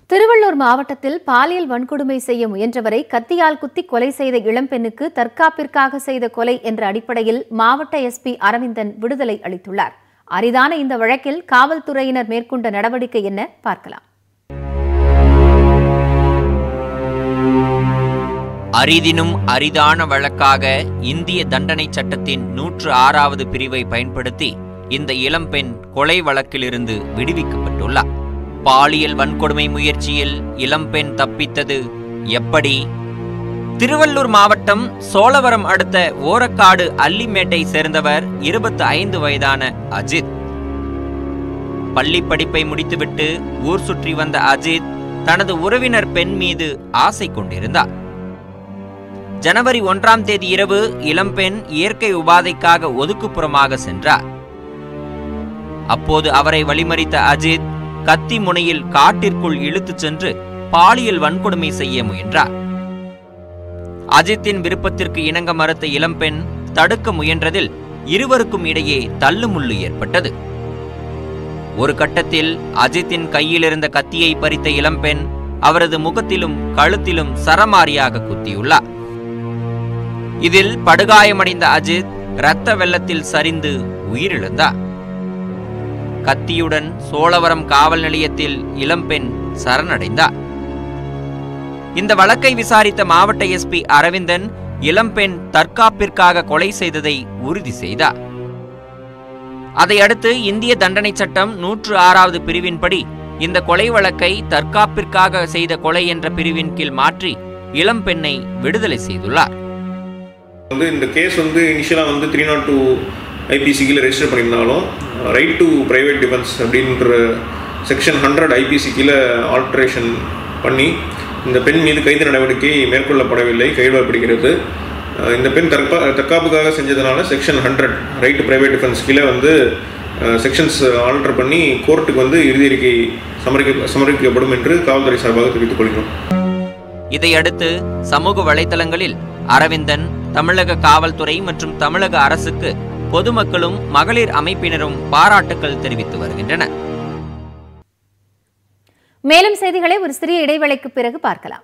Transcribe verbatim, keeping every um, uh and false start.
திருவள்ளூர் மாவட்டத்தில் பாலியல் வன்கொடுமை செய்ய முயன்றவரை கத்தியால் குத்தி கொலை செய்த இளம்பெண்ணுக்கு தற்காப்பிற்காக செய்த கொலை என்ற அடிப்படையில் மாவட்ட எஸ்பி அரவிந்தன் விடுதலை அளித்துள்ளார். அரிதான இந்த வழக்கில் காவல்துறையினர் மேற்கொண்ட நடவடிக்கை என்ன பார்க்கலாம். அரிதினும் அரிதான வழக்காக இந்திய தண்டனை சட்டத்தின் நூற்று ஆறாவது பிரிவை பயன்படுத்தி இந்த இளம்பெண் கொலை வழக்கிலிருந்து விடுவிக்கப்பட்டுள்ளார். பாலியல் வன்கொடுமை முயற்சியில் இளம்பெண் தப்பித்தது எப்படி? திருவள்ளூர் மாவட்டம் சோழவரம் அடுத்த ஓரக்காடு அல்லிமேட்டை சேர்ந்தவர் இருபத்தி ஐந்து வயதான அஜித். பள்ளி படிப்பை முடித்துவிட்டு ஊர் சுற்றி வந்த அஜித் தனது உறவினர் பெண் மீது ஆசை கொண்டிருந்தார். ஜனவரி ஒன்றாம் தேதி இரவு இளம்பெண் இயற்கை உபாதைக்காக ஒதுக்குப்புறமாக சென்றார். அப்போது அவரை வழிமறித்த அஜித் கத்தி முனையில் காட்டிற்குள் இழுத்துச் சென்று பாலியல் வன்கொடுமை செய்ய முயன்றார். அஜித்தின் விருப்பத்திற்கு இணங்க மறுத்த இளம்பெண் தடுக்க முயன்றதில் இருவருக்கும் இடையே தள்ளுமுள்ளு ஏற்பட்டது. ஒரு கட்டத்தில் அஜித்தின் கையில் இருந்த கத்தியை பறித்த இளம்பெண் அவரது முகத்திலும் கழுத்திலும் சரமாரியாக குத்தியுள்ளார். இதில் படுகாயமடைந்த அஜித் இரத்த வெள்ளத்தில் சரிந்து உயிரிழந்தார். கத்தியுடன் சோழவரம் காவல் நிலையத்தில் இளம்பெண் சரணடைந்தார். இந்த வழக்கை விசாரித்த மாவட்ட எஸ்பி அரவிந்தன் இளம்பெண் தற்காப்பிற்காக கொலை செய்ததை உறுதி செய்தார். அதையடுத்து இந்திய தண்டனை சட்டம் நூற்று ஆறாவது பிரிவின்படி இந்த கொலை வழக்கை தற்காப்பிற்காக செய்த கொலை என்ற பிரிவின் கீழ் மாற்றி இளம்பெண்ணை விடுதலை செய்துள்ளார். இந்த கேஸ் வந்து இனிஷியலா வந்து த்ரீ நாட் டூ ஐபிசி கீழே ரெஜிஸ்டர் பண்ணியிருந்தாலும் ரைட் டு பிரைவேட் டிஃபென்ஸ் அப்படின்ற செக்ஷன் ஹண்ட்ரட் ஐபிசி கீழே ஆல்ட்ரேஷன் பண்ணி இந்த பெண் மீது கைது நடவடிக்கை மேற்கொள்ளப்படவில்லை, கைவிடப்படுகிறது. இந்த பெண் தற்கா தற்காப்புக்காக செஞ்சதுனால section hundred right to private defence கீழே வந்து செக்ஷன்ஸ் ஆல்டர் பண்ணி கோர்ட்டுக்கு வந்து இறுதி அறிக்கை சமர்ப்பிக்க சமர்ப்பிக்கப்படும் என்று காவல்துறை சார்பாக தெரிவித்துக் கொள்கிறோம். இதையடுத்து சமூக வலைதளங்களில் அரவிந்தன், தமிழக காவல்துறை மற்றும் தமிழக அரசுக்கு பொதுமக்களும் மகளிர் அமைப்பினரும் பாராட்டுக்கள் தெரிவித்து வருகின்றனர். மேலும் செய்திகளை ஒரு சிறிய இடைவேளைக்கு பிறகு பார்க்கலாம்.